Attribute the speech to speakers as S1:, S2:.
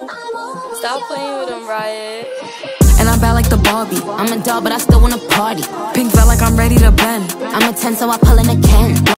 S1: Stop playing with him, Riot.
S2: And I'm bad like the Barbie. I'm a doll, but I still wanna party. Pink felt like I'm ready to bend. I'm a 10, so I pull in a Ken.